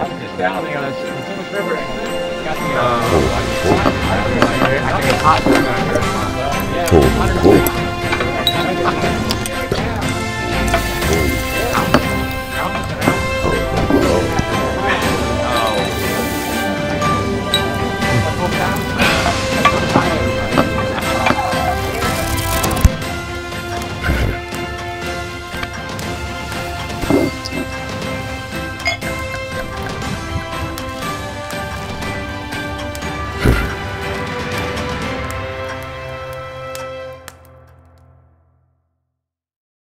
just down the Potomac River. Got the, Oh, I think it's hot. cool.